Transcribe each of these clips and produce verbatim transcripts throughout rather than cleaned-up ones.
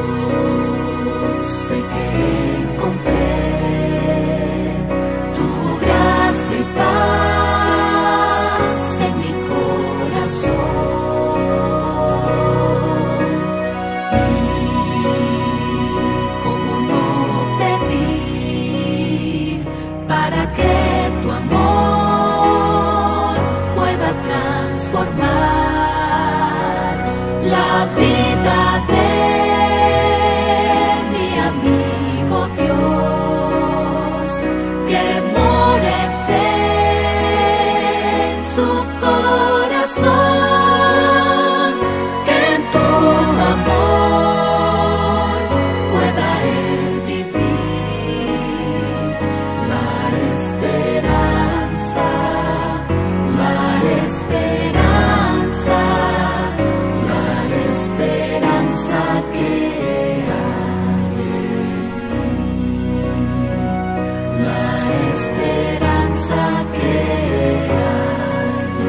sé que encontré tu gracia y paz en mi corazón. Y cómo no pedir para que tu amor pueda transformar la vida de mi amigo Dios, que mores en su corazón, que en tu amor pueda él vivir la esperanza, la esperanza, la esperanza que hay en mí, la esperanza que hay en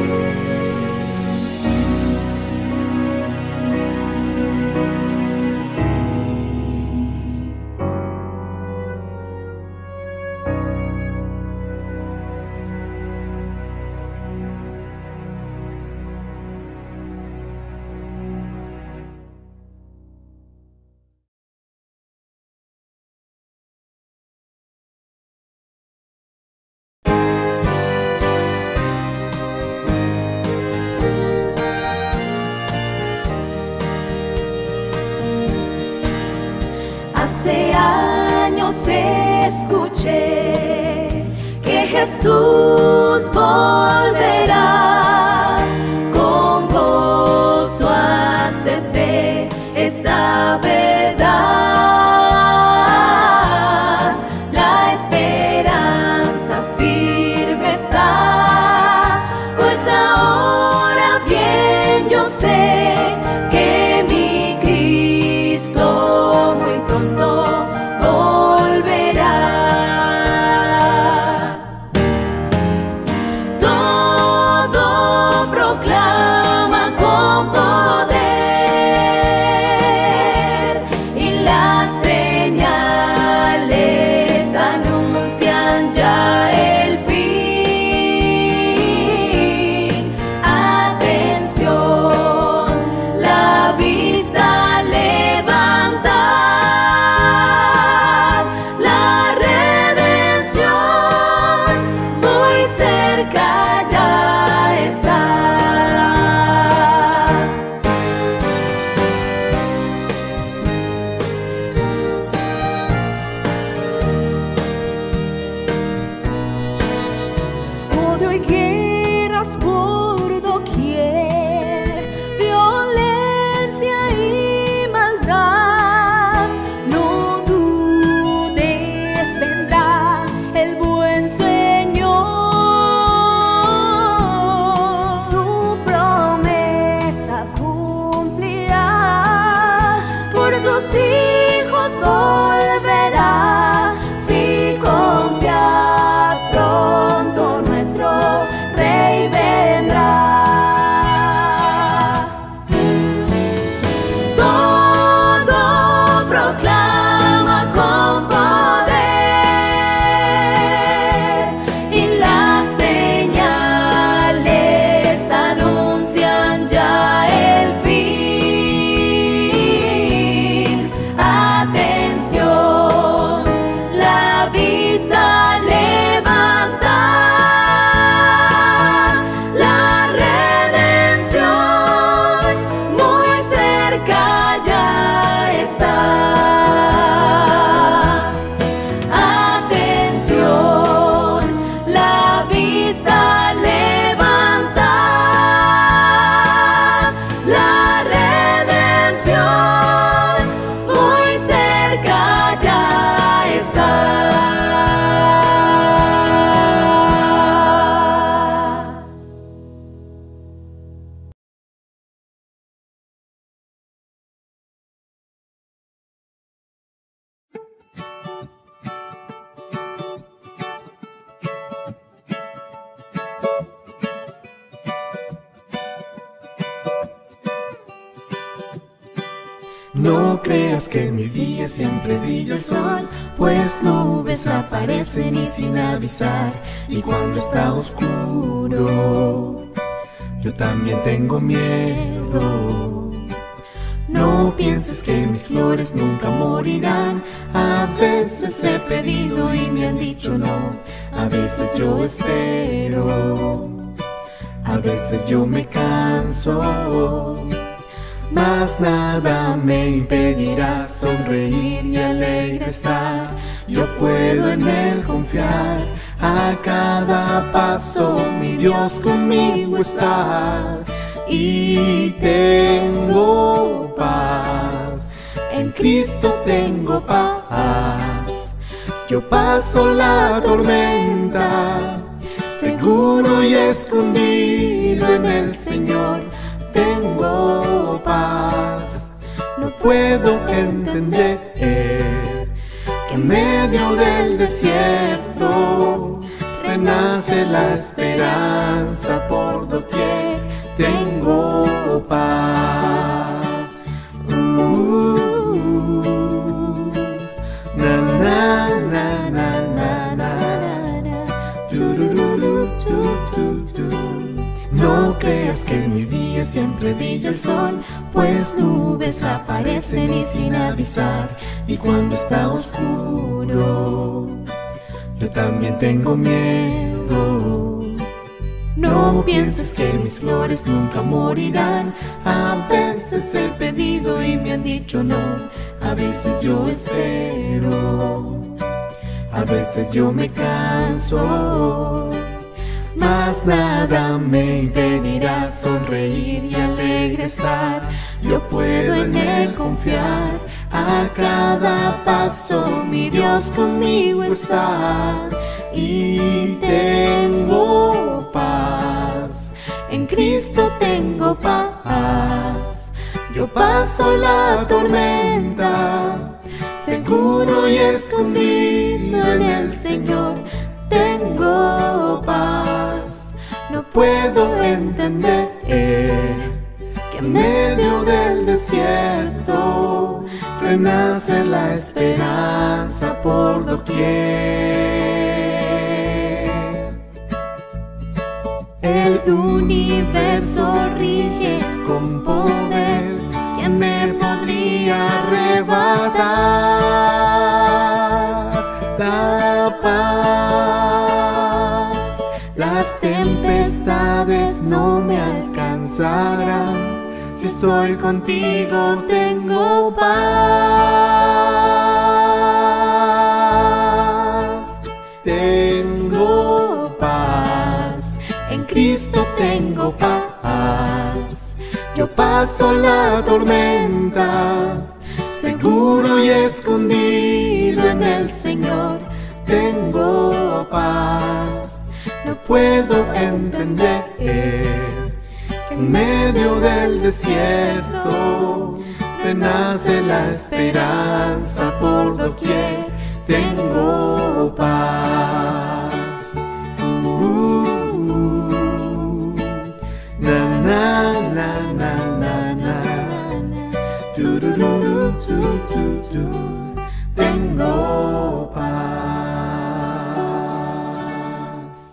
Hace años escuché que Jesús volverá, con gozo acepté esa verdad. La esperanza firme está, pues ahora bien yo sé que mi Cristo muy pronto volverá. Todo proclama con poder y las señales anuncian ya el fin. Atención, la vista levantad, la redención muy cerca ya está. Odio y guerras por doquier, violencia y maldad. No dudes, vendrá el buen Señor. Su promesa cumplirá, por sus hijos volverá. Si confiad, pronto nuestro Rey vendrá. Todo proclama con poder y las señales anuncian ya el fin. Atención, No creas que en mis días siempre brilla el sol, pues nubes aparecen y sin avisar. Y cuando está oscuro, yo también tengo miedo. No pienses que mis flores nunca morirán. A veces he pedido y me han dicho no. A veces yo espero, a veces yo me canso, mas nada me impedirá sonreír y alegre estar. Yo puedo en Él confiar. A cada paso mi Dios conmigo está. Y tengo paz, en Cristo tengo paz. Yo paso la tormenta, seguro y escondido en el Señor tengo paz. No puedo entender que en medio del desierto renace la esperanza por doquier. Tengo paz. Uh, na na na na na na. Turururu, tu, tu, tu. No creas que en mis días siempre brilla el sol, pues nubes aparecen y sin avisar. Y cuando está oscuro, yo también tengo miedo. No pienses que mis flores nunca morirán. A veces he pedido y me han dicho no. A veces yo espero, a veces yo me canso, mas nada me impedirá sonreír y alegre estar. Yo puedo en Él confiar. A cada paso mi Dios conmigo está. Y tengo paz, en Cristo tengo paz. Yo paso la tormenta, seguro y escondido en el Señor tengo paz. No puedo entender que en medio del desierto renace la esperanza por doquier. El universo riges con poder. ¿Quién me podría arrebatar la paz? Las tempestades no me alcanzarán. Si estoy contigo tengo paz. Tengo paz, en Cristo tengo paz. Yo paso la tormenta, seguro y escondido en el Señor tengo paz. No puedo entender que en medio del desierto renace la esperanza por doquier. Tengo paz. Uh, na na na na na na. Turururu, tu, tu, tu. Tengo paz.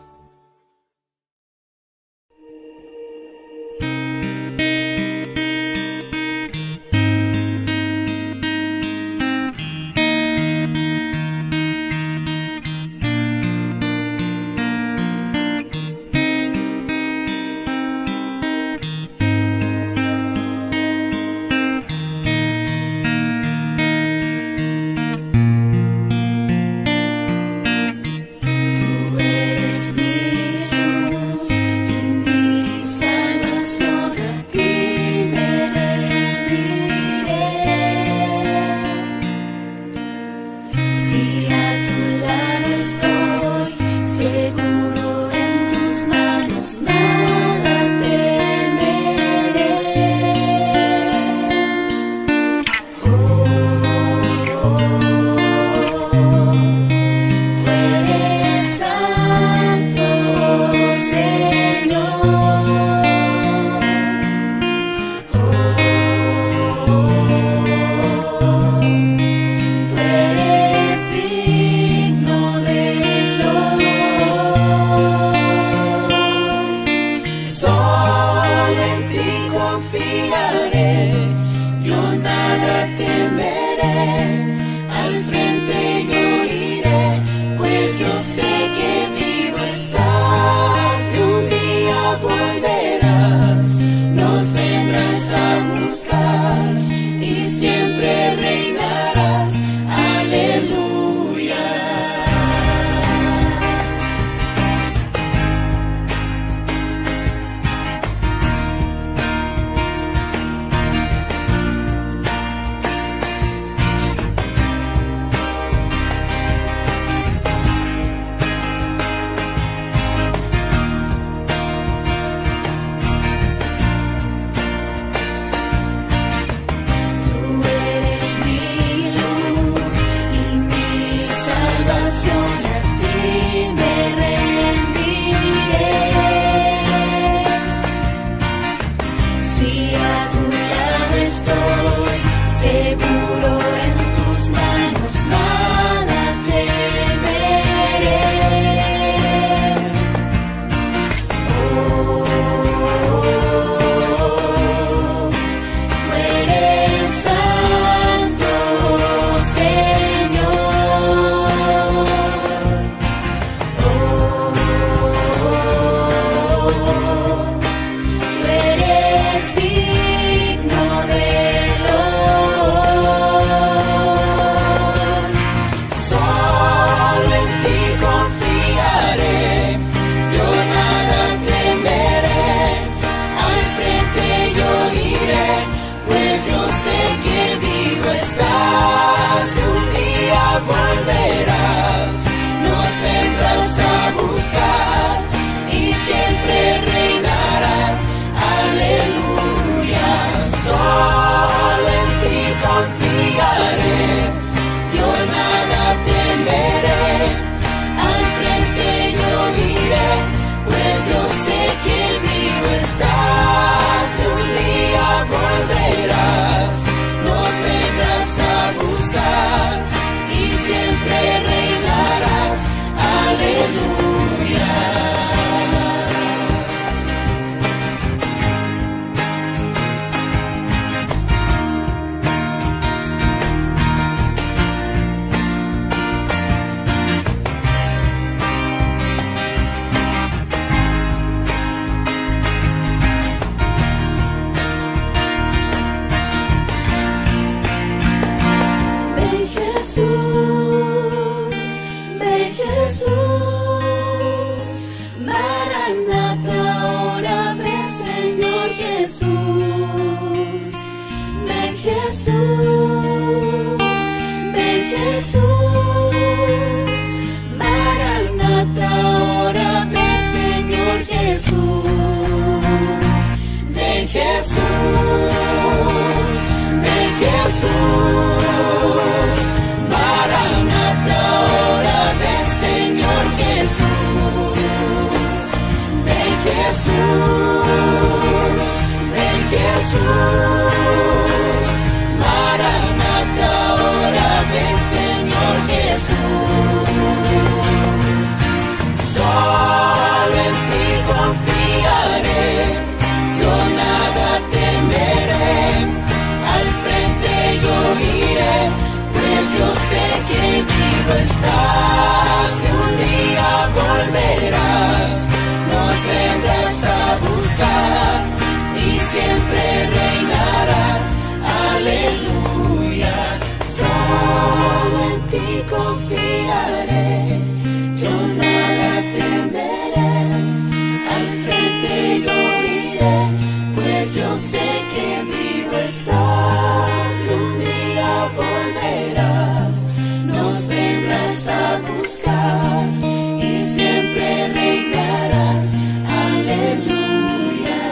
nada temeré, al frente yo iré, pues yo sé que vivo estás, y un día volverás, nos vendrás a buscar, y siempre reinarás, aleluya. Volverás, nos vendrás a buscar, y siempre reinarás, aleluya. Solo en ti confiaré, yo nada temeré, al frente yo iré, pues yo sé que vivo estás, un día volverás, nos vendrás a buscar, siempre reinarás, aleluya. Ven Jesús, ven Jesús, Maranata, ahora ven Señor Jesús. Ven Jesús, ven Jesús, Maranata, ahora ven Señor Jesús. Ven Jesús, ven Jesús, Maranata, ahora ven Señor Jesús. Ven Jesús, ven Jesús, Maranata, ahora ven Señor Jesús. Solo en ti confiaré, yo nada temeré, al frente yo iré, pues yo sé que vivo estás, y un día volverás, nos vendrás a buscar, y siempre reinarás, aleluya. Solo en ti confiaré, yo nada temeré, al frente yo iré, pues yo sé que vivo estás, un día volverás, nos vendrás a buscar, y siempre reinarás, aleluya.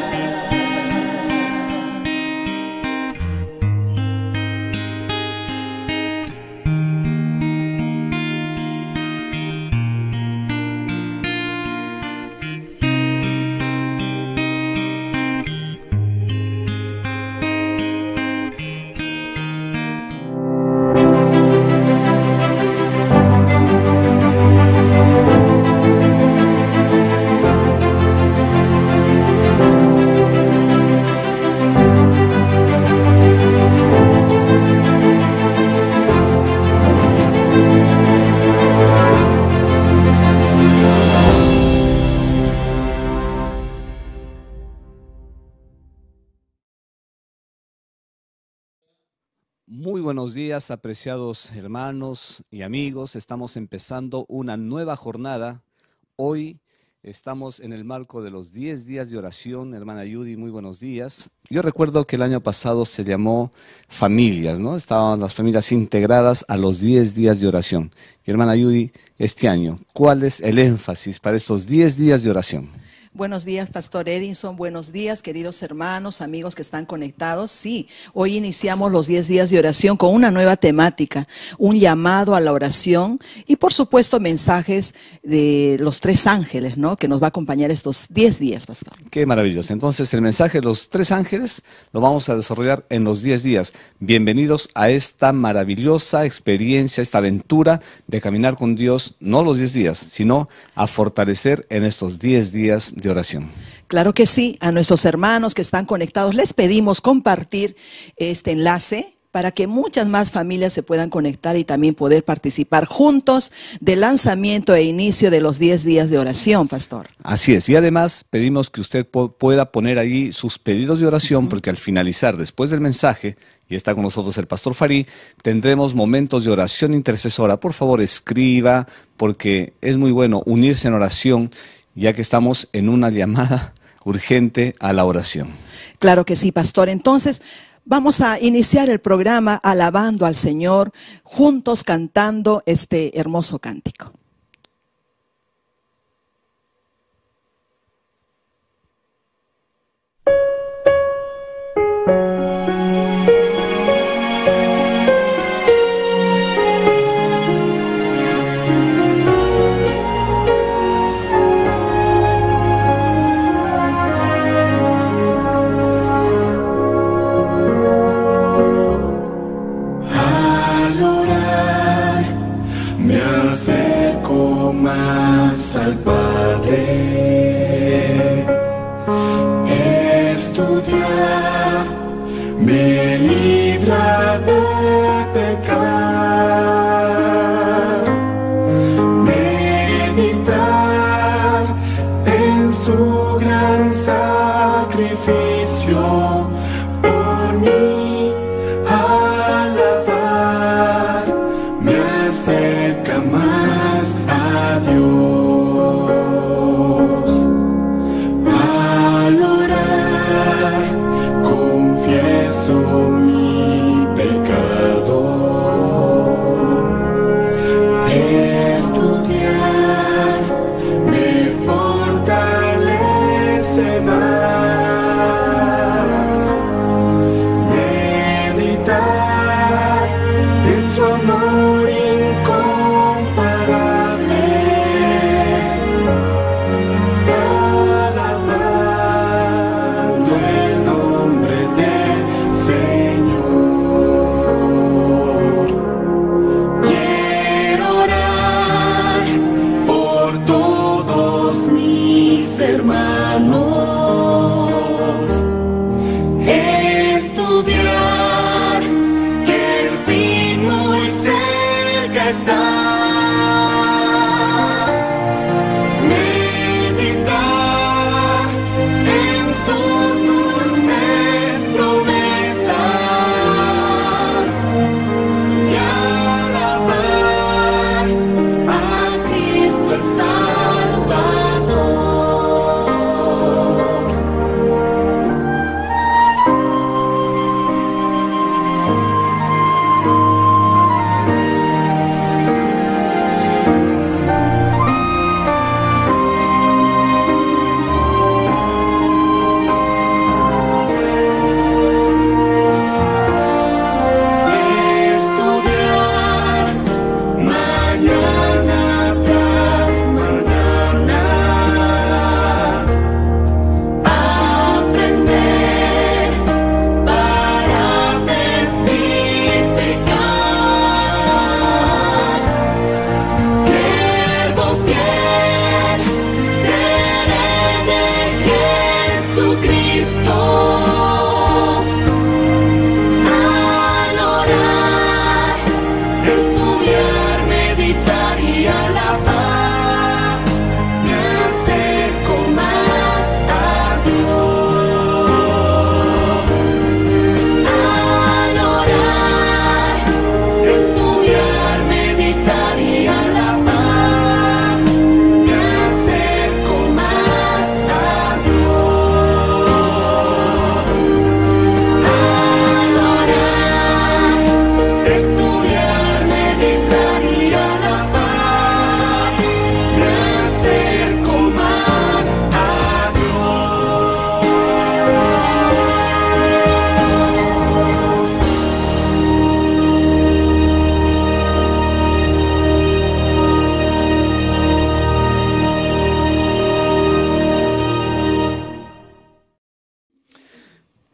Muy buenos días, apreciados hermanos y amigos. Estamos empezando una nueva jornada. Hoy estamos en el marco de los diez días de oración. Hermana Judy, muy buenos días. Yo recuerdo que el año pasado se llamó familias, ¿no? Estaban las familias integradas a los diez días de oración. Y hermana Judy, este año, ¿cuál es el énfasis para estos diez días de oración? Buenos días, Pastor Edinson. Buenos días, queridos hermanos, amigos que están conectados. Sí, hoy iniciamos los diez días de oración con una nueva temática, un llamado a la oración y, por supuesto, mensajes de los tres ángeles, ¿no? Que nos va a acompañar estos diez días, Pastor. Qué maravilloso. Entonces, el mensaje de los tres ángeles lo vamos a desarrollar en los diez días. Bienvenidos a esta maravillosa experiencia, esta aventura de caminar con Dios, no los diez días, sino a fortalecer en estos diez días de oración. Claro que sí. A nuestros hermanos que están conectados les pedimos compartir este enlace para que muchas más familias se puedan conectar y también poder participar juntos del lanzamiento e inicio de los diez días de oración, Pastor. Así es, y además pedimos que usted po- pueda poner ahí sus pedidos de oración, uh-huh. porque al finalizar, después del mensaje, y está con nosotros el Pastor Farí, tendremos momentos de oración intercesora. Por favor, escriba, porque es muy bueno unirse en oración, ya que estamos en una llamada urgente a la oración. Claro que sí, Pastor. Entonces, vamos a iniciar el programa alabando al Señor, juntos cantando este hermoso cántico. Más al Padre, estudiar me libra de pecar, meditar en su gran sacrificio por mí, alabar me acerca más a Dios. Al orar confieso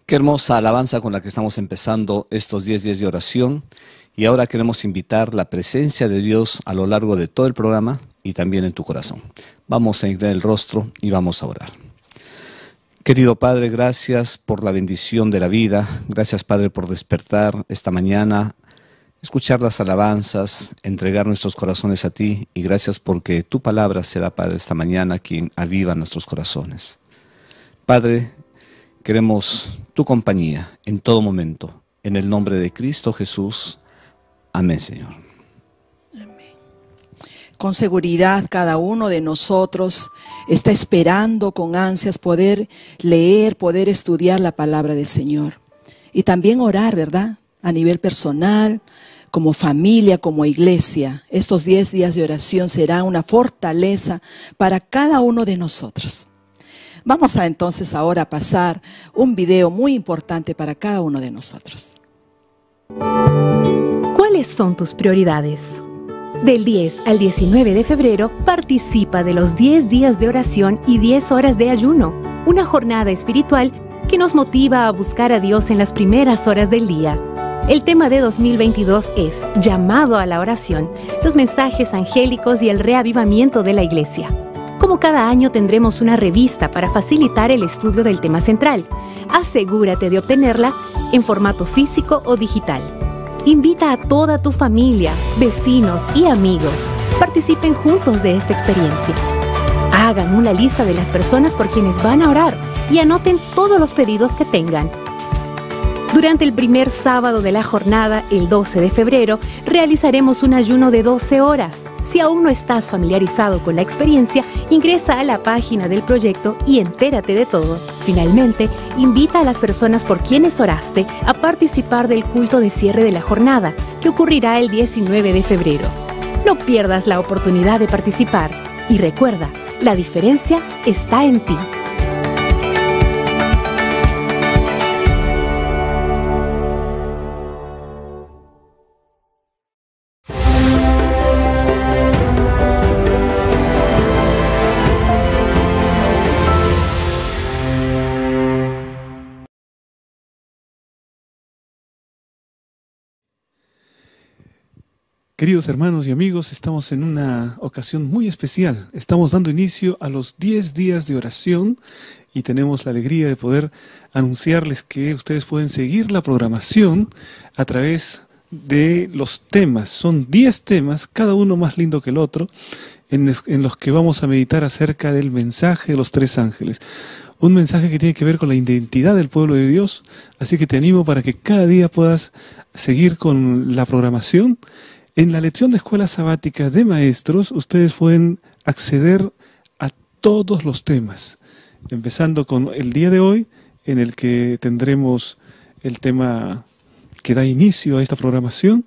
Qué hermosa alabanza con la que estamos empezando estos diez días de oración. Y ahora queremos invitar la presencia de Dios a lo largo de todo el programa y también en tu corazón. Vamos a inclinar el rostro y vamos a orar. Querido Padre, gracias por la bendición de la vida. Gracias, Padre, por despertar esta mañana, escuchar las alabanzas, entregar nuestros corazones a ti. Y gracias porque tu palabra será, Padre, esta mañana quien aviva nuestros corazones. Padre, queremos tu compañía en todo momento. En el nombre de Cristo Jesús. Amén, Señor. Amén. Con seguridad cada uno de nosotros está esperando con ansias poder leer, poder estudiar la palabra del Señor. Y también orar, ¿verdad? A nivel personal, como familia, como iglesia. Estos diez días de oración serán una fortaleza para cada uno de nosotros. Vamos a entonces ahora a pasar un video muy importante para cada uno de nosotros. ¿Cuáles son tus prioridades? Del diez al diecinueve de febrero, participa de los diez días de oración y diez horas de ayuno, una jornada espiritual que nos motiva a buscar a Dios en las primeras horas del día. El tema de dos mil veintidós es Llamado a la oración, los mensajes angélicos y el reavivamiento de la iglesia. Como cada año tendremos una revista para facilitar el estudio del tema central. Asegúrate de obtenerla en formato físico o digital. Invita a toda tu familia, vecinos y amigos. Participen juntos de esta experiencia. Hagan una lista de las personas por quienes van a orar y anoten todos los pedidos que tengan. Durante el primer sábado de la jornada, el doce de febrero, realizaremos un ayuno de doce horas. Si aún no estás familiarizado con la experiencia, ingresa a la página del proyecto y entérate de todo. Finalmente, invita a las personas por quienes oraste a participar del culto de cierre de la jornada, que ocurrirá el diecinueve de febrero. No pierdas la oportunidad de participar y recuerda, la diferencia está en ti. Queridos hermanos y amigos, estamos en una ocasión muy especial. Estamos dando inicio a los diez días de oración y tenemos la alegría de poder anunciarles que ustedes pueden seguir la programación a través de los temas. Son diez temas, cada uno más lindo que el otro, en, en los que vamos a meditar acerca del mensaje de los tres ángeles. Un mensaje que tiene que ver con la identidad del pueblo de Dios, así que te animo para que cada día puedas seguir con la programación. En la lección de escuela sabática de maestros, ustedes pueden acceder a todos los temas, empezando con el día de hoy, en el que tendremos el tema que da inicio a esta programación,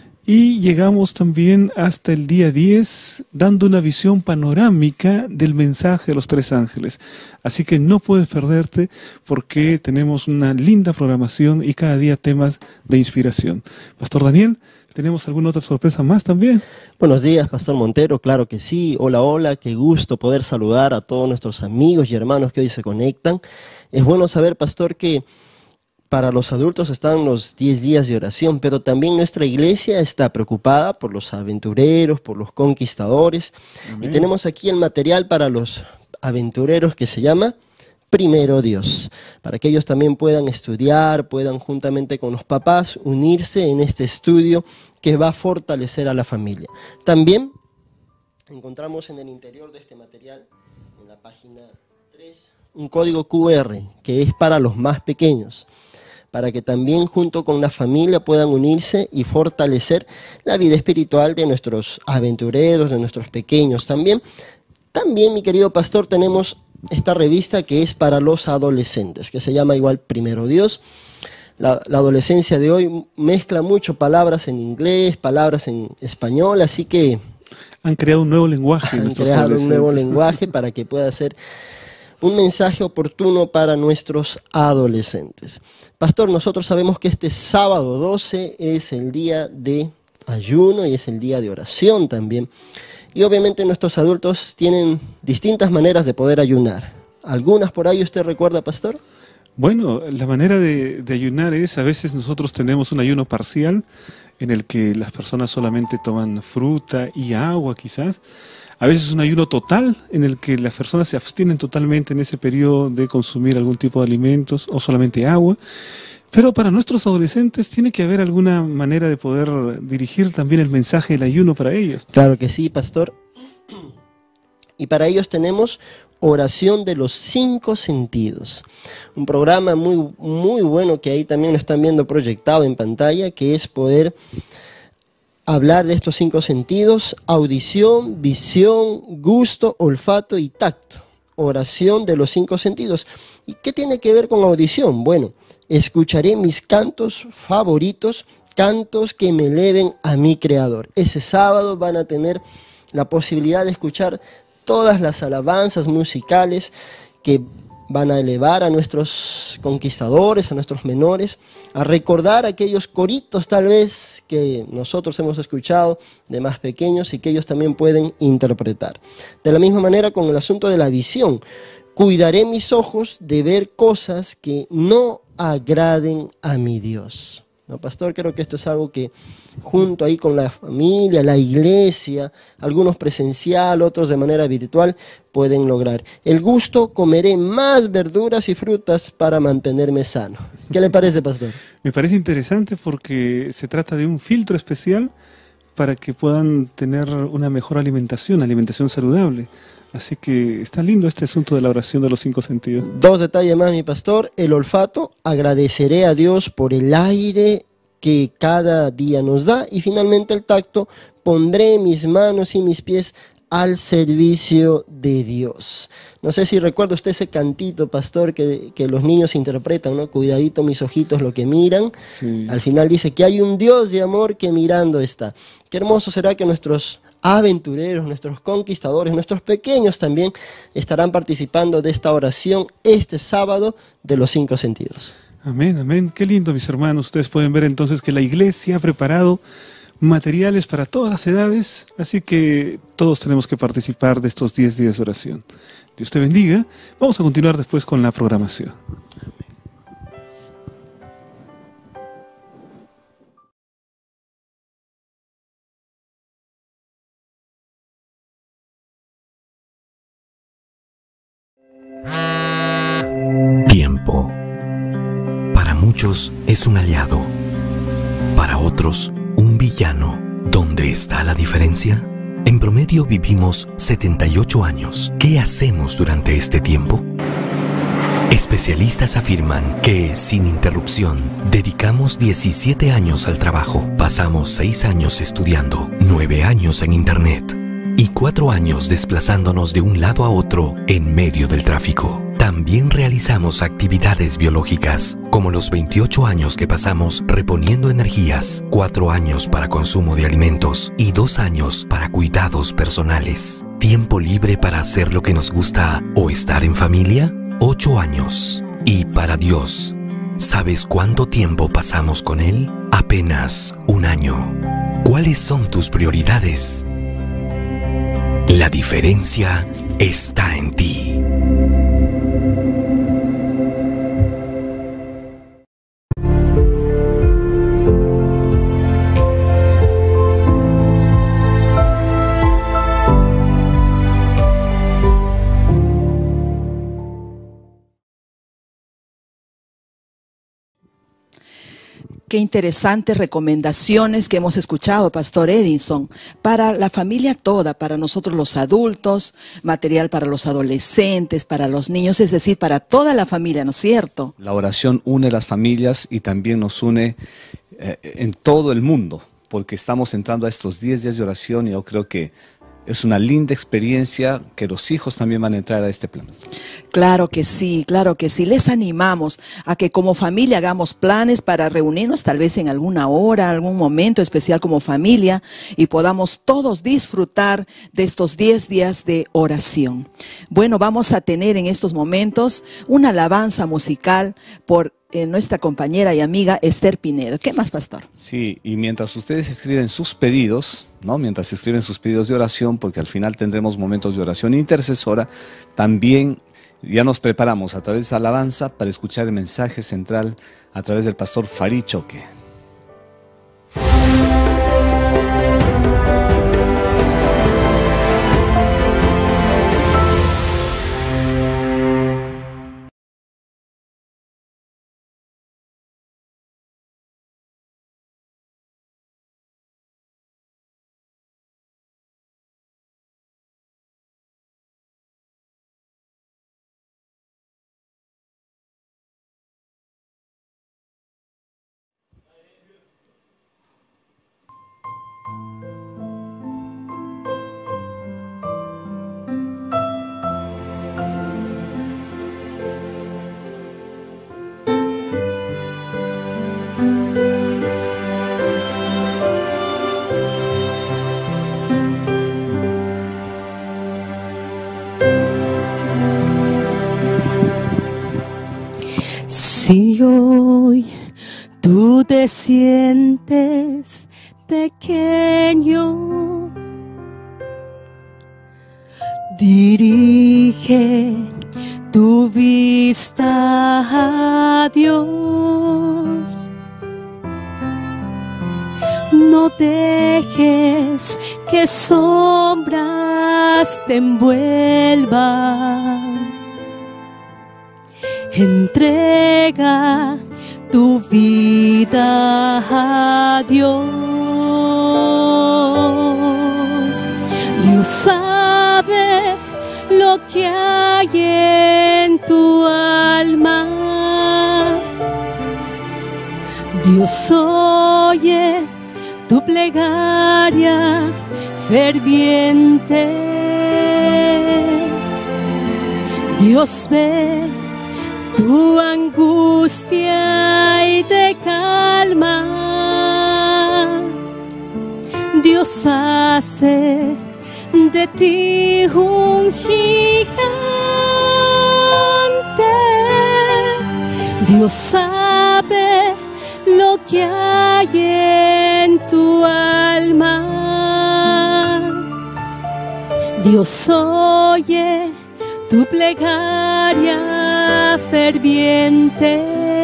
y llegamos también hasta el día diez, dando una visión panorámica del mensaje de los tres ángeles. Así que no puedes perderte, porque tenemos una linda programación y cada día temas de inspiración. Pastor Daniel, ¿tenemos alguna otra sorpresa más también? Buenos días, Pastor Montero, claro que sí. Hola, hola, qué gusto poder saludar a todos nuestros amigos y hermanos que hoy se conectan. Es bueno saber, Pastor, que para los adultos están los diez días de oración, pero también nuestra iglesia está preocupada por los aventureros, por los conquistadores. Amén. Y tenemos aquí el material para los aventureros que se llama Primero Dios, para que ellos también puedan estudiar, puedan juntamente con los papás unirse en este estudio que va a fortalecer a la familia. También encontramos en el interior de este material, en la página tres, un código cu erre que es para los más pequeños, para que también junto con la familia puedan unirse y fortalecer la vida espiritual de nuestros aventureros, de nuestros pequeños. También, también mi querido pastor, tenemos esta revista que es para los adolescentes, que se llama igual Primero Dios. La, la adolescencia de hoy mezcla mucho palabras en inglés, palabras en español, así que han creado un nuevo lenguaje. Han creado un nuevo lenguaje para que pueda ser un mensaje oportuno para nuestros adolescentes. Pastor, nosotros sabemos que este sábado doce es el día de ayuno y es el día de oración también. Y obviamente nuestros adultos tienen distintas maneras de poder ayunar. ¿Algunas por ahí usted recuerda, Pastor? Bueno, la manera de, de ayunar es, a veces nosotros tenemos un ayuno parcial en el que las personas solamente toman fruta y agua quizás. A veces un ayuno total en el que las personas se abstienen totalmente en ese periodo de consumir algún tipo de alimentos o solamente agua. Pero para nuestros adolescentes tiene que haber alguna manera de poder dirigir también el mensaje del ayuno para ellos. Claro que sí, pastor. Y para ellos tenemos oración de los cinco sentidos. Un programa muy, muy bueno que ahí también lo están viendo proyectado en pantalla, que es poder hablar de estos cinco sentidos: audición, visión, gusto, olfato y tacto. Oración de los cinco sentidos. ¿Y qué tiene que ver con audición? Bueno, escucharé mis cantos favoritos, cantos que me eleven a mi Creador. Ese sábado van a tener la posibilidad de escuchar todas las alabanzas musicales que van a elevar a nuestros conquistadores, a nuestros menores, a recordar aquellos coritos tal vez que nosotros hemos escuchado de más pequeños y que ellos también pueden interpretar. De la misma manera con el asunto de la visión, cuidaré mis ojos de ver cosas que no agraden a mi Dios. No, pastor, creo que esto es algo que junto ahí con la familia, la iglesia, algunos presencial, otros de manera virtual, pueden lograr. El gusto, comeré más verduras y frutas para mantenerme sano. ¿Qué le parece, pastor? Me parece interesante porque se trata de un filtro especial para que puedan tener una mejor alimentación, alimentación saludable. Así que está lindo este asunto de la oración de los cinco sentidos. Dos detalles más, mi pastor. El olfato, agradeceré a Dios por el aire que cada día nos da. Y finalmente el tacto, pondré mis manos y mis pies al servicio de Dios. No sé si recuerda usted ese cantito, pastor, que, que los niños interpretan, ¿no? Cuidadito mis ojitos lo que miran. Sí. Al final dice que hay un Dios de amor que mirando está. Qué hermoso será que nuestros aventureros, nuestros conquistadores, nuestros pequeños también estarán participando de esta oración este sábado de los cinco sentidos. Amén, amén. Qué lindo, mis hermanos. Ustedes pueden ver entonces que la iglesia ha preparado materiales para todas las edades, así que todos tenemos que participar de estos diez días de oración. Dios te bendiga. Vamos a continuar después con la programación. Tiempo. Para muchos es un aliado, para otros un villano. ¿Dónde está la diferencia? En promedio vivimos setenta y ocho años. ¿Qué hacemos durante este tiempo? Especialistas afirman que, sin interrupción, dedicamos diecisiete años al trabajo, pasamos seis años estudiando, nueve años en Internet y cuatro años desplazándonos de un lado a otro en medio del tráfico. También realizamos actividades biológicas, como los veintiocho años que pasamos reponiendo energías, cuatro años para consumo de alimentos y dos años para cuidados personales. ¿Tiempo libre para hacer lo que nos gusta o estar en familia? Ocho años. Y para Dios, ¿sabes cuánto tiempo pasamos con Él? Apenas un año. ¿Cuáles son tus prioridades? La diferencia está en ti. Qué interesantes recomendaciones que hemos escuchado, Pastor Edinson, para la familia toda, para nosotros los adultos, material para los adolescentes, para los niños, es decir, para toda la familia, ¿no es cierto? La oración une las familias y también nos une eh, en todo el mundo, porque estamos entrando a estos diez días de oración y yo creo que es una linda experiencia que los hijos también van a entrar a este plan. Claro que sí, claro que sí. Les animamos a que como familia hagamos planes para reunirnos tal vez en alguna hora, algún momento especial como familia y podamos todos disfrutar de estos diez días de oración. Bueno, vamos a tener en estos momentos una alabanza musical por Eh, nuestra compañera y amiga Esther Pinedo. ¿Qué más, pastor? Sí, y mientras ustedes escriben sus pedidos, ¿no? Mientras escriben sus pedidos de oración, porque al final tendremos momentos de oración intercesora, también Ya nos preparamos a través de esta alabanza para escuchar el mensaje central a través del pastor Farid Choque. Si hoy tú te sientes pequeño, dirige tu vista a Dios. No dejes que sombras te envuelvan. Entrega tu vida a Dios. Dios sabe lo que hay en tu alma. Dios oye tu plegaria ferviente. Dios ve tu angustia y te calma. Dios hace de ti un gigante. Dios sabe lo que hay en tu alma. Dios oye tu plegaria ferviente.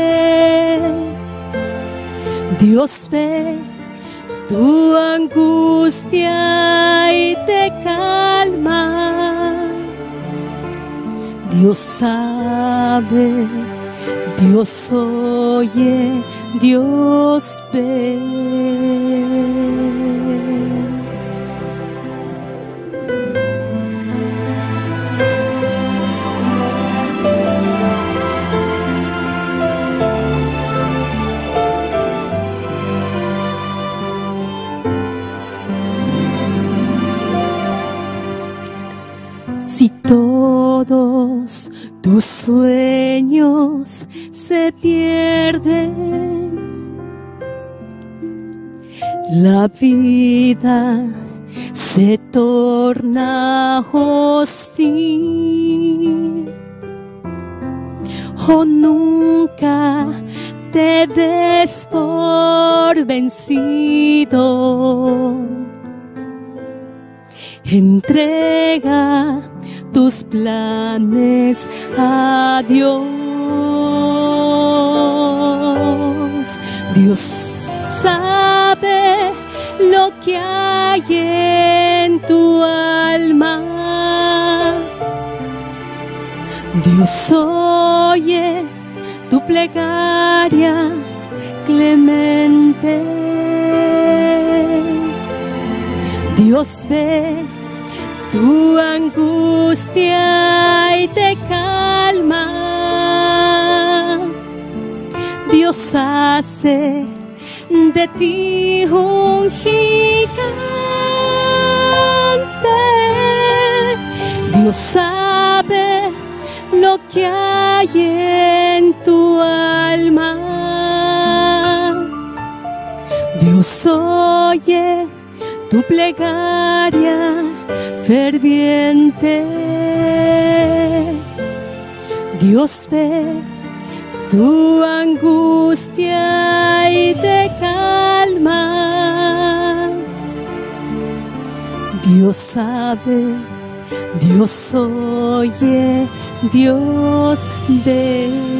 Dios ve tu angustia y te calma. Dios sabe, Dios oye, Dios ve. Si todos tus sueños se pierden, la vida se torna hostil. Oh, nunca te des por vencido. Entrega tus planes a Dios. Dios sabe lo que hay en tu alma. Dios oye tu plegaria clemente. Dios ve tu angustia y te calma. Dios hace de ti un gigante. Dios sabe lo que hay en tu alma. Dios oye tu plegaria ferviente. Dios ve tu angustia y te calma. Dios sabe, Dios oye, Dios ve.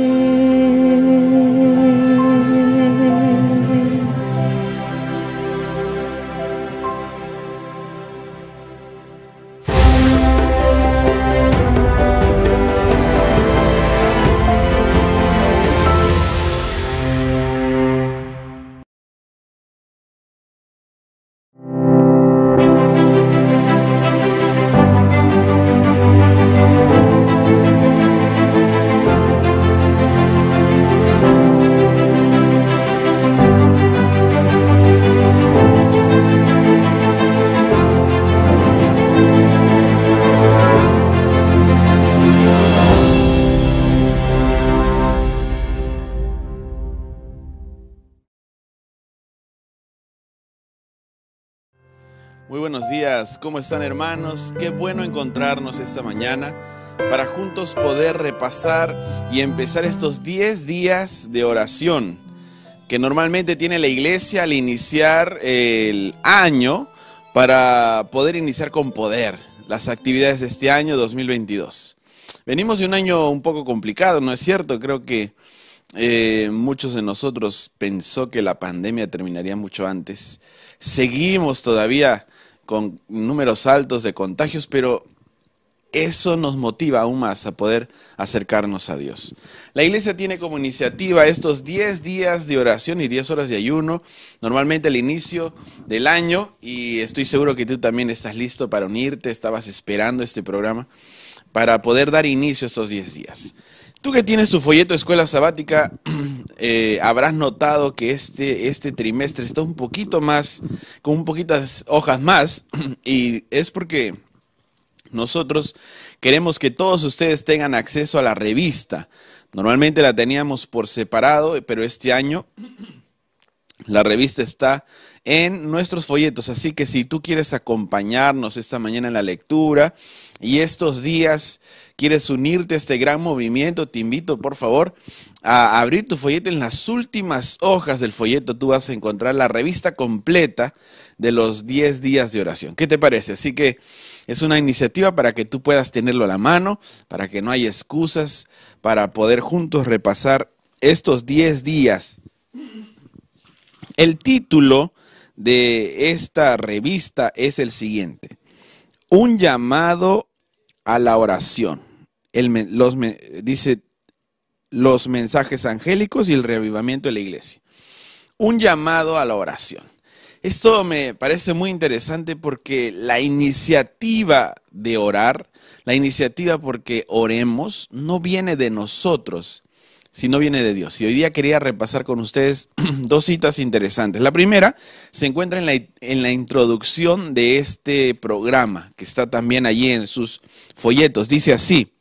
Muy buenos días, ¿cómo están, hermanos? Qué bueno encontrarnos esta mañana para juntos poder repasar y empezar estos diez días de oración que normalmente tiene la iglesia al iniciar el año para poder iniciar con poder las actividades de este año dos mil veintidós. Venimos de un año un poco complicado, ¿no es cierto? Creo que eh, muchos de nosotros pensó que la pandemia terminaría mucho antes. Seguimos todavía con números altos de contagios, pero eso nos motiva aún más a poder acercarnos a Dios. La iglesia tiene como iniciativa estos diez días de oración y diez horas de ayuno, normalmente al inicio del año, y estoy seguro que tú también estás listo para unirte, estabas esperando este programa para poder dar inicio a estos diez días. Tú que tienes tu folleto de escuela sabática, eh, habrás notado que este, este trimestre está un poquito más, con un poquitas hojas más, y es porque nosotros queremos que todos ustedes tengan acceso a la revista. Normalmente la teníamos por separado, pero este año la revista está en nuestros folletos, así que si tú quieres acompañarnos esta mañana en la lectura y estos días quieres unirte a este gran movimiento, te invito por favor a abrir tu folleto. En las últimas hojas del folleto tú vas a encontrar la revista completa de los diez días de oración. ¿Qué te parece? Así que es una iniciativa para que tú puedas tenerlo a la mano, para que no haya excusas, para poder juntos repasar estos diez días. El título de esta revista es el siguiente: un llamado a la oración. El, los, dice los mensajes angélicos y el reavivamiento de la iglesia. Un llamado a la oración. Esto me parece muy interesante porque la iniciativa de orar, la iniciativa porque oremos, no viene de nosotros, sino viene de Dios. Y hoy día quería repasar con ustedes dos citas interesantes. La primera se encuentra en la, en la introducción de este programa, que está también allí en sus folletos. Dice así,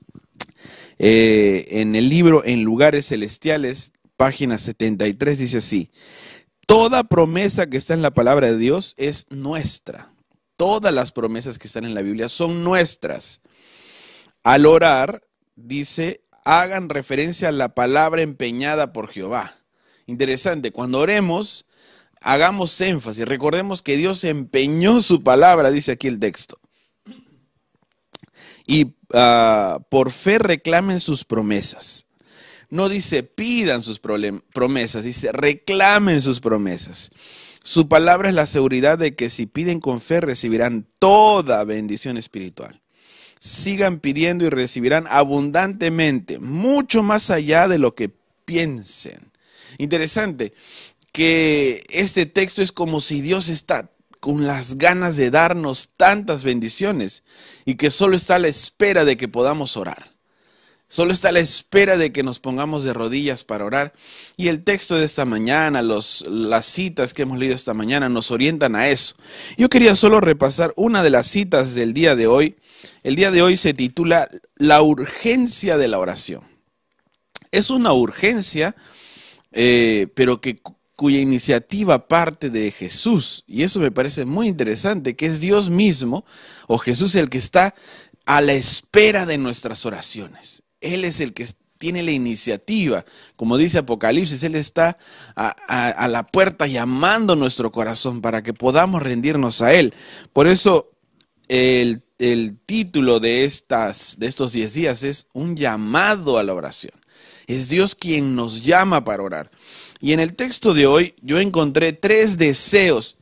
eh, en el libro En Lugares Celestiales, página setenta y tres, dice así: toda promesa que está en la palabra de Dios es nuestra. Todas las promesas que están en la Biblia son nuestras. Al orar, dice, hagan referencia a la palabra empeñada por Jehová. Interesante, cuando oremos, hagamos énfasis, recordemos que Dios empeñó su palabra, dice aquí el texto. Y uh, por fe reclamen sus promesas. No dice pidan sus promesas, dice reclamen sus promesas. Su palabra es la seguridad de que si piden con fe recibirán toda bendición espiritual. Sigan pidiendo y recibirán abundantemente, mucho más allá de lo que piensen. Interesante que este texto es como si Dios está con las ganas de darnos tantas bendiciones y que solo está a la espera de que podamos orar. Solo está a la espera de que nos pongamos de rodillas para orar. Y el texto de esta mañana, los, las citas que hemos leído esta mañana nos orientan a eso. Yo quería solo repasar una de las citas del día de hoy. El día de hoy se titula La urgencia de la oración. Es una urgencia, eh, pero que, cuya iniciativa parte de Jesús. Y eso me parece muy interesante, que es Dios mismo, o Jesús, el que está a la espera de nuestras oraciones. Él es el que tiene la iniciativa. Como dice Apocalipsis, Él está a, a, a la puerta llamando nuestro corazón para que podamos rendirnos a Él. Por eso el el título de, estas, de estos diez días es un llamado a la oración. Es Dios quien nos llama para orar. Y en el texto de hoy yo encontré tres deseos,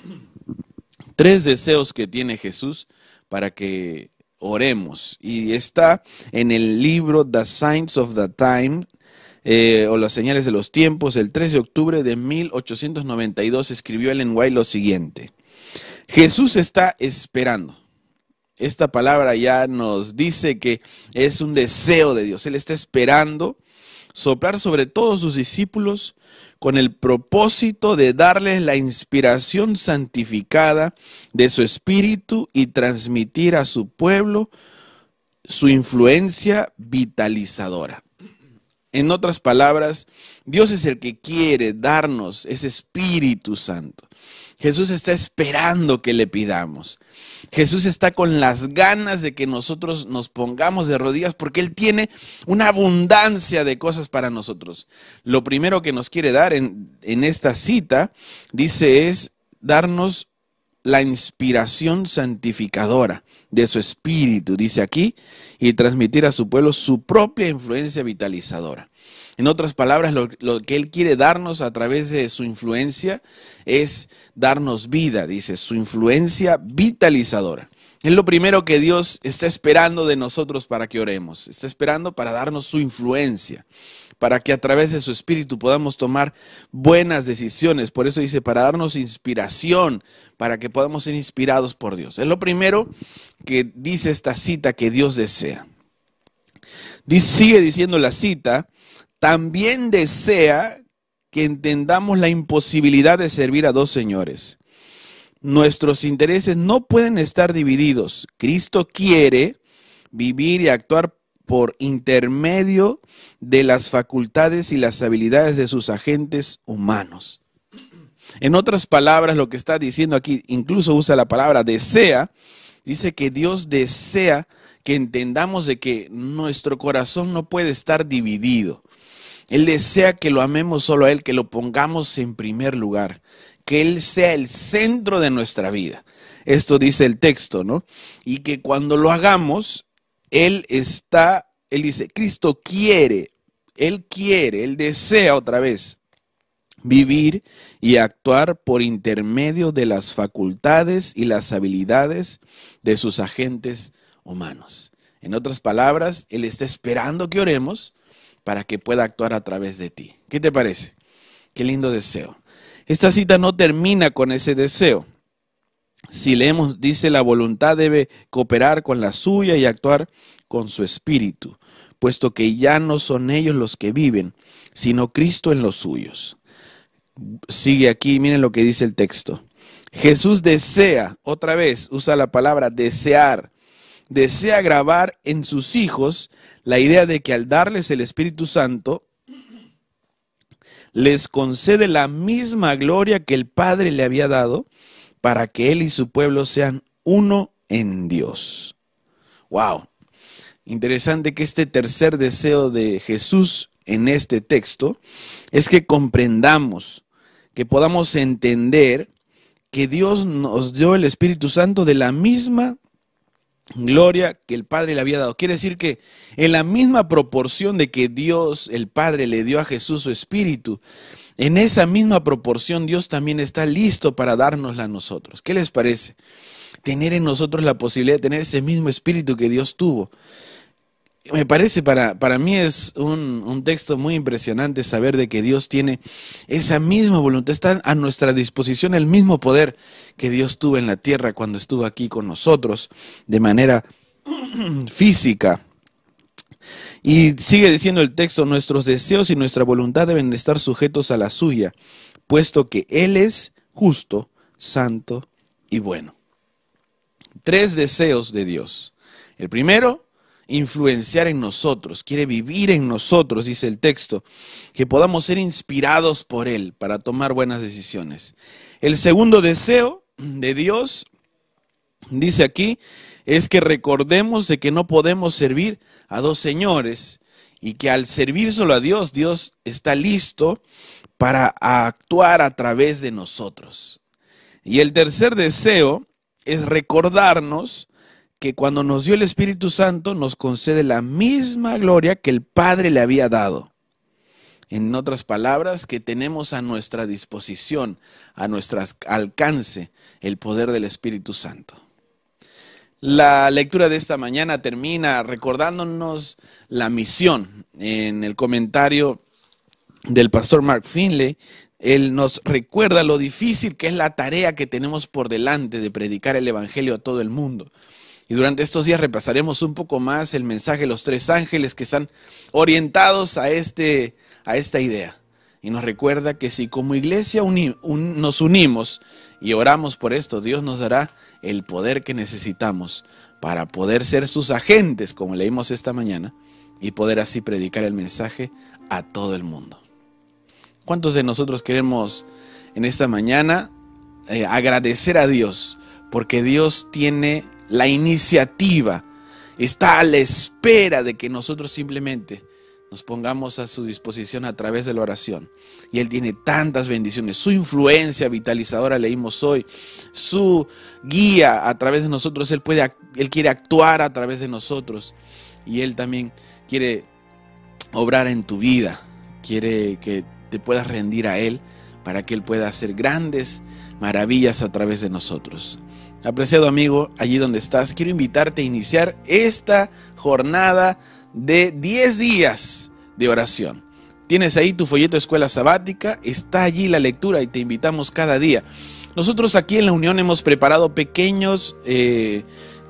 tres deseos que tiene Jesús para que oremos. Y está en el libro The Signs of the Time, eh, o las señales de los tiempos. El tres de octubre de mil ochocientos noventa y dos escribió Ellen White lo siguiente: Jesús está esperando. Esta palabra ya nos dice que es un deseo de Dios. Él está esperando soplar sobre todos sus discípulos con el propósito de darles la inspiración santificada de su espíritu y transmitir a su pueblo su influencia vitalizadora. En otras palabras, Dios es el que quiere darnos ese Espíritu Santo. Jesús está esperando que le pidamos. Jesús está con las ganas de que nosotros nos pongamos de rodillas porque Él tiene una abundancia de cosas para nosotros. Lo primero que nos quiere dar en, en esta cita, dice, es darnos la inspiración santificadora de su Espíritu, dice aquí, y transmitir a su pueblo su propia influencia vitalizadora. En otras palabras, lo, lo que Él quiere darnos a través de su influencia es darnos vida, dice, su influencia vitalizadora. Es lo primero que Dios está esperando de nosotros para que oremos. Está esperando para darnos su influencia, para que a través de su Espíritu podamos tomar buenas decisiones. Por eso dice, para darnos inspiración, para que podamos ser inspirados por Dios. Es lo primero que dice esta cita que Dios desea. Dice, sigue diciendo la cita: también desea que entendamos la imposibilidad de servir a dos señores. Nuestros intereses no pueden estar divididos. Cristo quiere vivir y actuar por intermedio de las facultades y las habilidades de sus agentes humanos. En otras palabras, lo que está diciendo aquí, incluso usa la palabra desea, dice que Dios desea que entendamos de que nuestro corazón no puede estar dividido. Él desea que lo amemos solo a Él, que lo pongamos en primer lugar, que Él sea el centro de nuestra vida. Esto dice el texto, ¿no? Y que cuando lo hagamos, Él está, Él dice, Cristo quiere, Él quiere, Él desea otra vez vivir y actuar por intermedio de las facultades y las habilidades de sus agentes humanos. En otras palabras, Él está esperando que oremos para que pueda actuar a través de ti. ¿Qué te parece? Qué lindo deseo. Esta cita no termina con ese deseo. Si leemos, dice, la voluntad debe cooperar con la suya y actuar con su espíritu, puesto que ya no son ellos los que viven, sino Cristo en los suyos. Sigue aquí, miren lo que dice el texto. Jesús desea, otra vez usa la palabra desear, desea grabar en sus hijos la idea de que al darles el Espíritu Santo, les concede la misma gloria que el Padre le había dado para que Él y su pueblo sean uno en Dios. Wow. Interesante que este tercer deseo de Jesús en este texto es que comprendamos, que podamos entender que Dios nos dio el Espíritu Santo de la misma gloria que el Padre le había dado. Quiere decir que en la misma proporción de que Dios, el Padre, le dio a Jesús su Espíritu, en esa misma proporción Dios también está listo para dárnosla a nosotros. ¿Qué les parece? Tener en nosotros la posibilidad de tener ese mismo Espíritu que Dios tuvo. Me parece, para, para mí es un, un texto muy impresionante saber de que Dios tiene esa misma voluntad, está a nuestra disposición el mismo poder que Dios tuvo en la tierra cuando estuvo aquí con nosotros de manera física. Y sigue diciendo el texto, nuestros deseos y nuestra voluntad deben de estar sujetos a la suya, puesto que Él es justo, santo y bueno. Tres deseos de Dios. El primero, influenciar en nosotros, quiere vivir en nosotros, dice el texto, que podamos ser inspirados por Él para tomar buenas decisiones. El segundo deseo de Dios, dice aquí, es que recordemos de que no podemos servir a dos señores y que al servir solo a Dios, Dios está listo para actuar a través de nosotros. Y el tercer deseo es recordarnos que cuando nos dio el Espíritu Santo nos concede la misma gloria que el Padre le había dado. En otras palabras, que tenemos a nuestra disposición, a nuestro alcance, el poder del Espíritu Santo. La lectura de esta mañana termina recordándonos la misión. En el comentario del pastor Mark Finley, él nos recuerda lo difícil que es la tarea que tenemos por delante de predicar el Evangelio a todo el mundo. Y durante estos días repasaremos un poco más el mensaje de los tres ángeles que están orientados a, este, a esta idea. Y nos recuerda que si como iglesia uni, un, nos unimos y oramos por esto, Dios nos dará el poder que necesitamos para poder ser sus agentes, como leímos esta mañana, y poder así predicar el mensaje a todo el mundo. ¿Cuántos de nosotros queremos en esta mañana eh, agradecer a Dios? Porque Dios tiene la iniciativa, está a la espera de que nosotros simplemente nos pongamos a su disposición a través de la oración. Y Él tiene tantas bendiciones, su influencia vitalizadora leímos hoy, su guía a través de nosotros, Él, puede, Él quiere actuar a través de nosotros. Y Él también quiere obrar en tu vida, quiere que te puedas rendir a Él para que Él pueda hacer grandes maravillas a través de nosotros. Apreciado amigo, allí donde estás, quiero invitarte a iniciar esta jornada de diez días de oración. Tienes ahí tu folleto de escuela sabática, está allí la lectura y te invitamos cada día. Nosotros aquí en la Unión hemos preparado pequeños eh,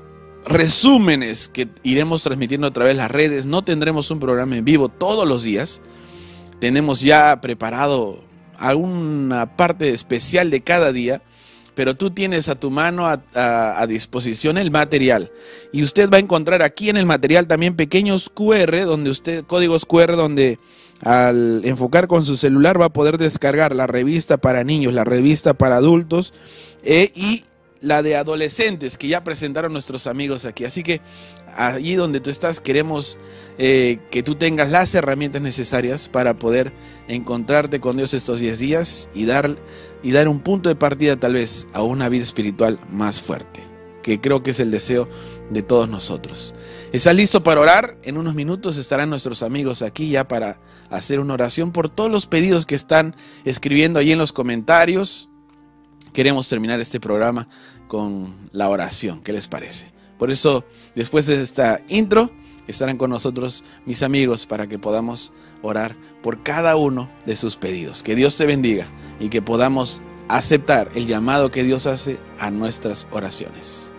resúmenes que iremos transmitiendo a través de las redes. No tendremos un programa en vivo todos los días. Tenemos ya preparado alguna parte especial de cada día, pero tú tienes a tu mano a, a, a disposición el material. Y usted va a encontrar aquí en el material también pequeños cu erre, donde usted, códigos cu erre, donde al enfocar con su celular va a poder descargar la revista para niños, la revista para adultos eh, y la de adolescentes que ya presentaron nuestros amigos aquí. Así que allí donde tú estás queremos eh, que tú tengas las herramientas necesarias para poder encontrarte con Dios estos diez días y dar, y dar un punto de partida tal vez a una vida espiritual más fuerte, que creo que es el deseo de todos nosotros. ¿Estás listo para orar? En unos minutos estarán nuestros amigos aquí ya para hacer una oración por todos los pedidos que están escribiendo allí en los comentarios. Queremos terminar este programa con la oración. ¿Qué les parece? Por eso, después de esta intro, estarán con nosotros mis amigos para que podamos orar por cada uno de sus pedidos. Que Dios te bendiga y que podamos aceptar el llamado que Dios hace a nuestras oraciones.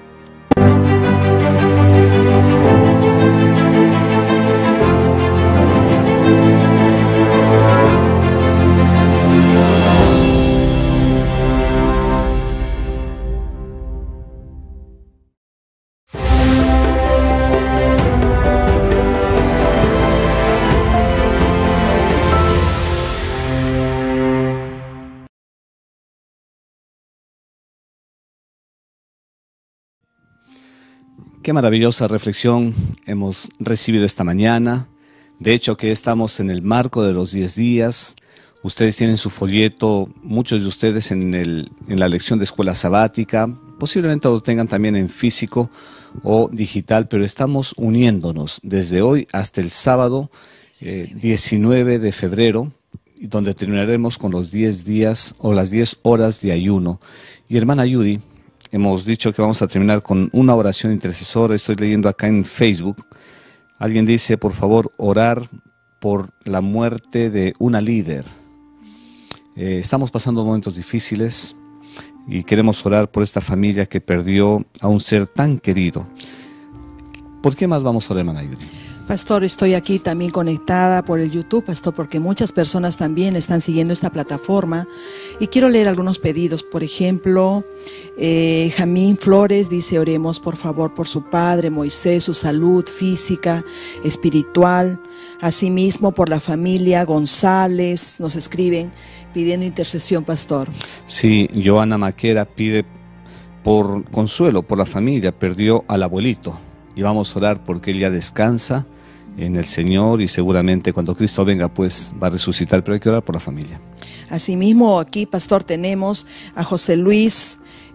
Qué maravillosa reflexión hemos recibido esta mañana. De hecho, que estamos en el marco de los diez días. Ustedes tienen su folleto, muchos de ustedes en, el, en la lección de escuela sabática. Posiblemente lo tengan también en físico o digital, pero estamos uniéndonos desde hoy hasta el sábado eh, diecinueve de febrero, donde terminaremos con los diez días o las diez horas de ayuno. Y hermana Judy, hemos dicho que vamos a terminar con una oración intercesora. Estoy leyendo acá en Facebook. Alguien dice, por favor, orar por la muerte de una líder. Eh, estamos pasando momentos difíciles y queremos orar por esta familia que perdió a un ser tan querido. ¿Por qué más vamos a orar, hermana Judy? Pastor, estoy aquí también conectada por el YouTube, Pastor, porque muchas personas también están siguiendo esta plataforma y quiero leer algunos pedidos. Por ejemplo, eh, Jamín Flores dice, oremos por favor por su padre Moisés, su salud física, espiritual, asimismo por la familia González, nos escriben pidiendo intercesión, Pastor. Sí, Joana Maquera pide por consuelo por la familia, perdió al abuelito y vamos a orar porque él ya descansa en el Señor y seguramente cuando Cristo venga pues va a resucitar, pero hay que orar por la familia. Asimismo aquí, Pastor, tenemos a José Luis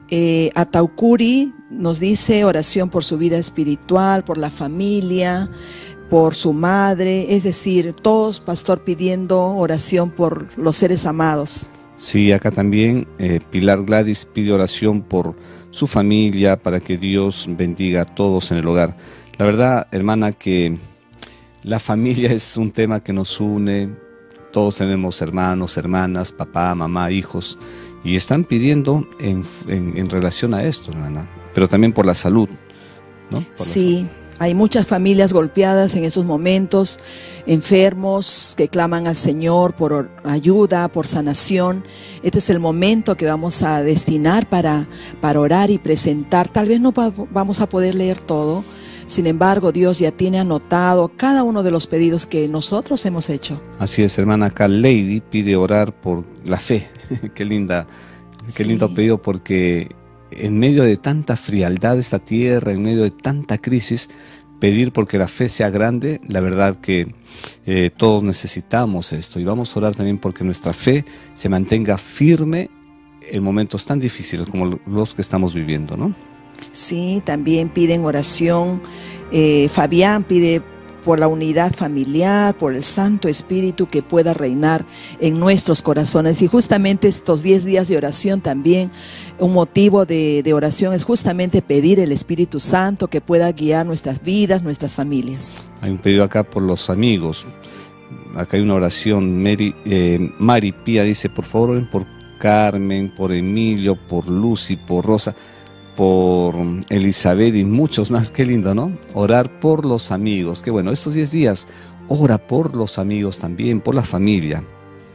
Eh, Ataukuri nos dice oración por su vida espiritual, por la familia, por su madre, es decir, todos, pastor, pidiendo oración por los seres amados. Sí, acá también eh, Pilar Gladys pide oración por su familia, para que Dios bendiga a todos en el hogar. La verdad, hermana, que la familia es un tema que nos une. Todos tenemos hermanos, hermanas, papá, mamá, hijos, y están pidiendo en, en, en relación a esto, hermana, pero también por la salud, ¿no? Por sí. la salud. Hay muchas familias golpeadas en estos momentos, enfermos que claman al Señor por ayuda, por sanación. Este es el momento que vamos a destinar para, para orar y presentar. Tal vez no vamos a poder leer todo, sin embargo, Dios ya tiene anotado cada uno de los pedidos que nosotros hemos hecho. Así es, hermana. Acá Lady pide orar por la fe. Qué linda, qué Sí. lindo pedido, porque en medio de tanta frialdad de esta tierra, en medio de tanta crisis, pedir porque la fe sea grande, la verdad que eh, todos necesitamos esto. Y vamos a orar también porque nuestra fe se mantenga firme en momentos tan difíciles como los que estamos viviendo, ¿no? Sí, también piden oración. Eh, Fabián pide por la unidad familiar, por el Santo Espíritu que pueda reinar en nuestros corazones. Y justamente estos diez días de oración también, un motivo de, de oración es justamente pedir el Espíritu Santo que pueda guiar nuestras vidas, nuestras familias. Hay un pedido acá por los amigos. Acá hay una oración. Mary, eh, Mari Pía dice, por favor oren por Carmen, por Emilio, por Lucy, por Rosa, por Elizabeth y muchos más. Qué lindo, ¿no? Orar por los amigos. Qué bueno, estos diez días, ora por los amigos también, por la familia.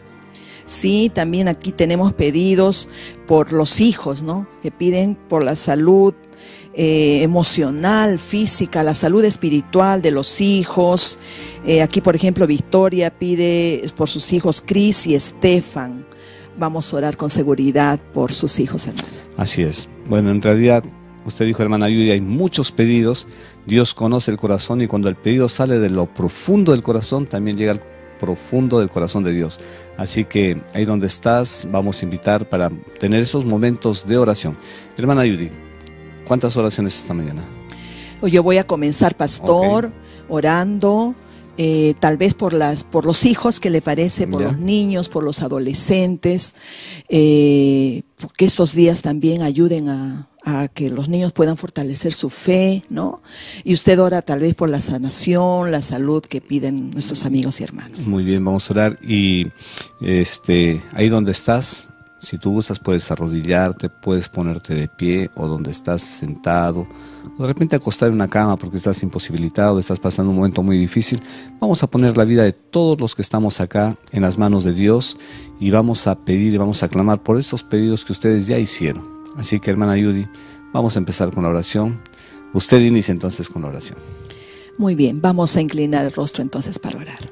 Sí, también aquí tenemos pedidos por los hijos, ¿no? Que piden por la salud eh, emocional, física, la salud espiritual de los hijos. Eh, aquí, por ejemplo, Victoria pide por sus hijos Cris y Estefan. Vamos a orar con seguridad por sus hijos, hermano. Así es. Bueno, en realidad, usted dijo, hermana Yuri, hay muchos pedidos. Dios conoce el corazón, y cuando el pedido sale de lo profundo del corazón, también llega al profundo del corazón de Dios. Así que ahí donde estás, vamos a invitar para tener esos momentos de oración. Hermana Yuri, ¿cuántas oraciones esta mañana? Yo voy a comenzar, pastor, Ok. orando. Eh, tal vez por las por los hijos, ¿qué le parece? Por Ya. los niños, por los adolescentes, eh, que estos días también ayuden a, a que los niños puedan fortalecer su fe, ¿no? Y usted ora tal vez por la sanación, la salud que piden nuestros amigos y hermanos. Muy bien, vamos a orar. Y este, ahí donde estás, si tú gustas, puedes arrodillarte, puedes ponerte de pie, o donde estás sentado, o de repente acostar en una cama porque estás imposibilitado, estás pasando un momento muy difícil. Vamos a poner la vida de todos los que estamos acá en las manos de Dios, y vamos a pedir y vamos a clamar por esos pedidos que ustedes ya hicieron. Así que, hermana Judy, vamos a empezar con la oración. Usted inicia entonces con la oración. Muy bien, vamos a inclinar el rostro entonces para orar.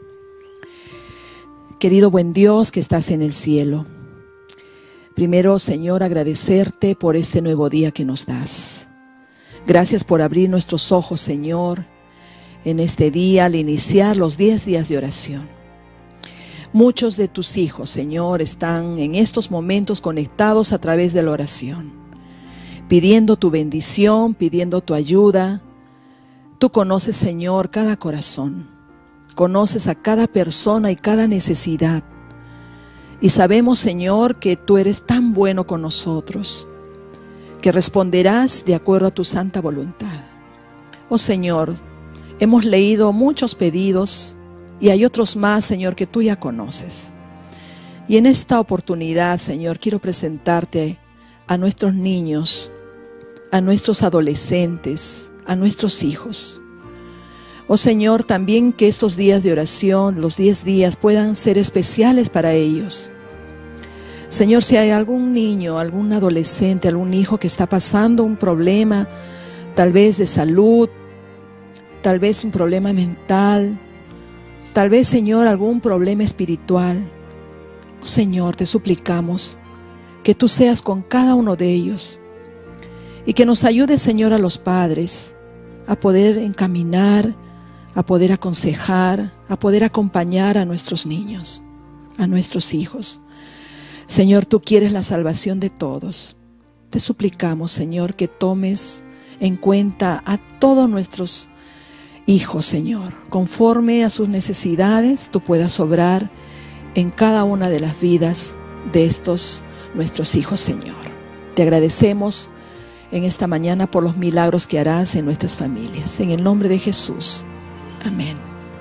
Querido buen Dios que estás en el cielo, primero, Señor, agradecerte por este nuevo día que nos das. Gracias por abrir nuestros ojos, Señor, en este día al iniciar los diez días de oración. Muchos de tus hijos, Señor, están en estos momentos conectados a través de la oración, pidiendo tu bendición, pidiendo tu ayuda. Tú conoces, Señor, cada corazón, conoces a cada persona y cada necesidad. Y sabemos, Señor, que tú eres tan bueno con nosotros, que responderás de acuerdo a tu santa voluntad. Oh Señor, hemos leído muchos pedidos y hay otros más, Señor, que tú ya conoces. Y en esta oportunidad, Señor, quiero presentarte a nuestros niños, a nuestros adolescentes, a nuestros hijos. Oh Señor, también que estos días de oración, los diez días, puedan ser especiales para ellos. Señor, si hay algún niño, algún adolescente, algún hijo que está pasando un problema, tal vez de salud, tal vez un problema mental, tal vez, Señor, algún problema espiritual, oh Señor, te suplicamos que tú seas con cada uno de ellos y que nos ayudes, Señor, a los padres a poder encaminar, a poder aconsejar, a poder acompañar a nuestros niños, a nuestros hijos. Señor, tú quieres la salvación de todos. te suplicamos, Señor, que tomes en cuenta a todos nuestros hijos, Señor. Conforme a sus necesidades, tú puedas obrar en cada una de las vidas de estos nuestros hijos, Señor. Te agradecemos en esta mañana por los milagros que harás en nuestras familias. En el nombre de Jesús. Amén.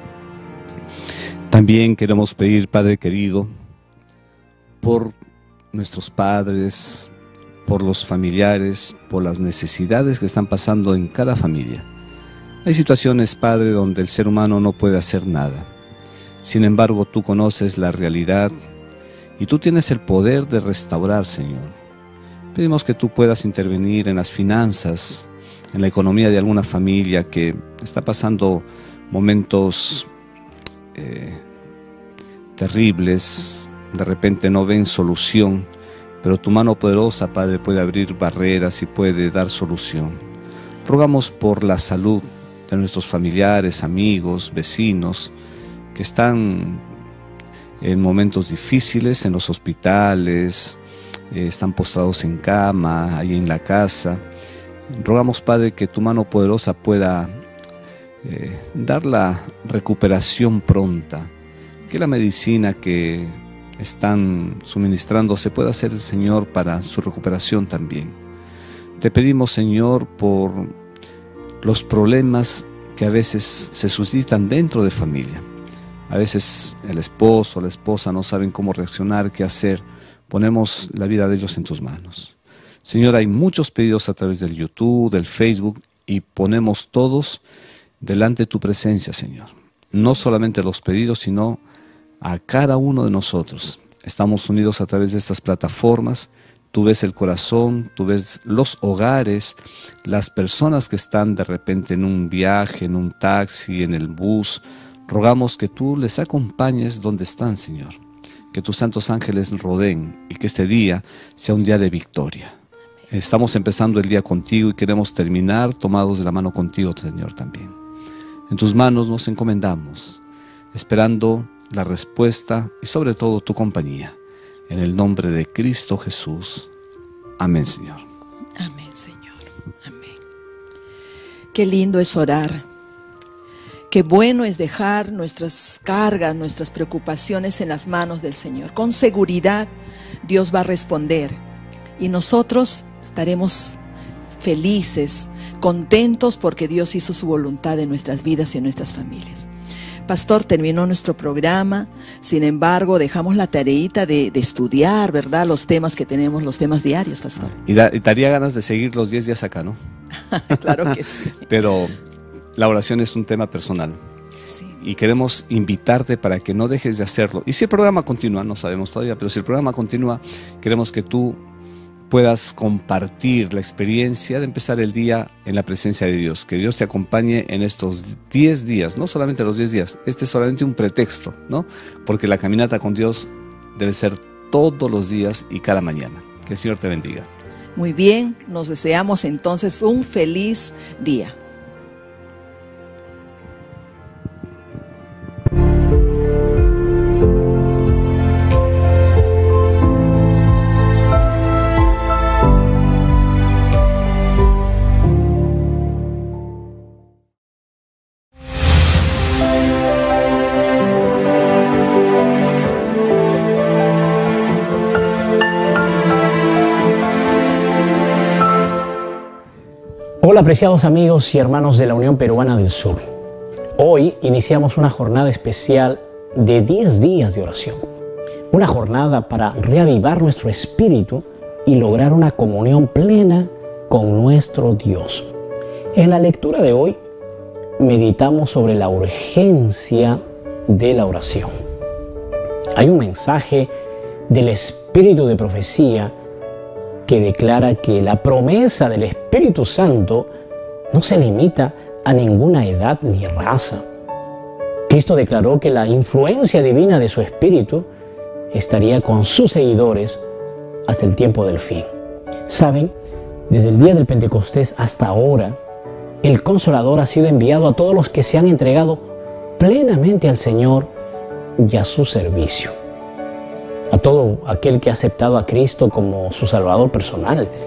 También queremos pedir, Padre querido, por nuestros padres, por los familiares, por las necesidades que están pasando en cada familia. Hay situaciones, Padre, donde el ser humano no puede hacer nada. Sin embargo, tú conoces la realidad y tú tienes el poder de restaurar, Señor. Pedimos que tú puedas intervenir en las finanzas, en la economía de alguna familia que está pasando momentos eh, terribles, de repente no ven solución, pero tu mano poderosa, Padre, puede abrir barreras y puede dar solución. Rogamos por la salud de nuestros familiares, amigos, vecinos, que están en momentos difíciles en los hospitales, eh, están postrados en cama, ahí en la casa. Rogamos, Padre, que tu mano poderosa pueda eh, dar la recuperación pronta, que la medicina que están suministrando se pueda hacer el Señor para su recuperación también. Te pedimos, Señor, por los problemas que a veces se suscitan dentro de familia. A veces el esposo o la esposa no saben cómo reaccionar, qué hacer. Ponemos la vida de ellos en tus manos. Señor, hay muchos pedidos a través del YouTube, del Facebook, y ponemos todos delante de tu presencia, Señor. No solamente los pedidos, sino a cada uno de nosotros. Estamos unidos a través de estas plataformas. Tú ves el corazón, tú ves los hogares, las personas que están de repente en un viaje, en un taxi, en el bus. Rogamos que tú les acompañes donde están, Señor. Que tus santos ángeles rodeen y que este día sea un día de victoria. Estamos empezando el día contigo y queremos terminar tomados de la mano contigo, Señor, también. En tus manos nos encomendamos, esperando la respuesta y sobre todo tu compañía. En el nombre de Cristo Jesús. Amén, Señor. Amén, Señor. Amén. Qué lindo es orar. Qué bueno es dejar nuestras cargas, nuestras preocupaciones en las manos del Señor. Con seguridad Dios va a responder y nosotros estaremos felices, contentos porque Dios hizo su voluntad en nuestras vidas y en nuestras familias. Pastor, terminó nuestro programa, sin embargo dejamos la tareita de, de estudiar, ¿verdad? Los temas que tenemos, los temas diarios, Pastor. Y, da, y daría ganas de seguir los diez días acá, ¿no? Claro que sí. Pero la oración es un tema personal. Sí. Y queremos invitarte para que no dejes de hacerlo. Y si el programa continúa, no sabemos todavía, pero si el programa continúa, queremos que tú puedas compartir la experiencia de empezar el día en la presencia de Dios. Que Dios te acompañe en estos diez días, no solamente los diez días. Este es solamente un pretexto, ¿no? Porque la caminata con Dios debe ser todos los días y cada mañana. Que el Señor te bendiga. Muy bien, nos deseamos entonces un feliz día. Hola apreciados amigos y hermanos de la Unión Peruana del Sur. Hoy iniciamos una jornada especial de diez días de oración. Una jornada para reavivar nuestro espíritu y lograr una comunión plena con nuestro Dios. En la lectura de hoy meditamos sobre la urgencia de la oración. Hay un mensaje del Espíritu de profecía que declara que la promesa del Espíritu Santo no se limita a ninguna edad ni raza. Cristo declaró que la influencia divina de su Espíritu estaría con sus seguidores hasta el tiempo del fin. Saben, desde el día del Pentecostés hasta ahora, el Consolador ha sido enviado a todos los que se han entregado plenamente al Señor y a su servicio. A todo aquel que ha aceptado a Cristo como su Salvador personal,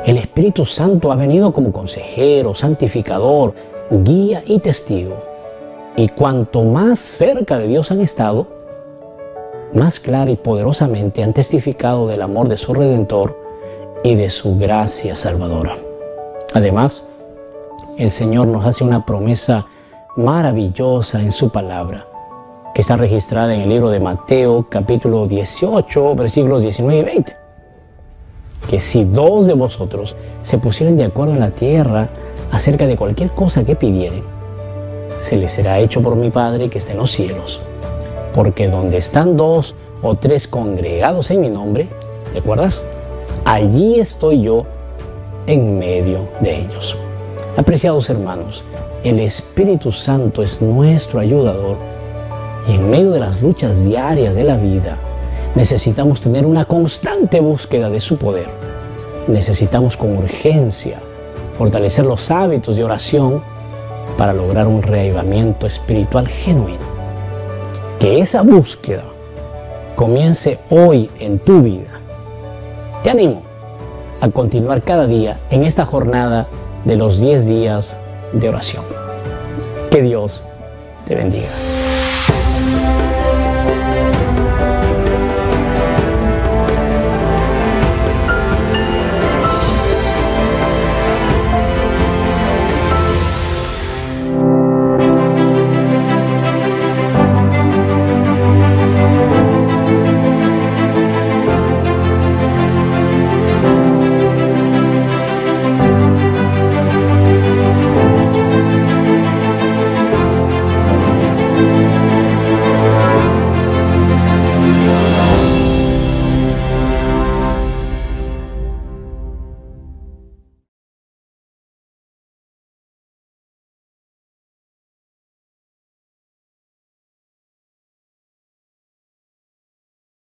El Espíritu Santo ha venido como consejero, santificador, guía y testigo. Y cuanto más cerca de Dios han estado, más clara y poderosamente han testificado del amor de su Redentor y de su gracia salvadora. Además, el Señor nos hace una promesa maravillosa en su palabra, que está registrada en el libro de Mateo, capítulo dieciocho, versículos diecinueve y veinte. Que si dos de vosotros se pusieren de acuerdo en la tierra acerca de cualquier cosa que pidieren, se les será hecho por mi Padre que está en los cielos. Porque donde están dos o tres congregados en mi nombre, ¿te acuerdas? Allí estoy yo en medio de ellos. Apreciados hermanos, el Espíritu Santo es nuestro ayudador y en medio de las luchas diarias de la vida necesitamos tener una constante búsqueda de su poder. Necesitamos con urgencia fortalecer los hábitos de oración para lograr un reavivamiento espiritual genuino. Que esa búsqueda comience hoy en tu vida. Te animo a continuar cada día en esta jornada de los diez días de oración. Que Dios te bendiga.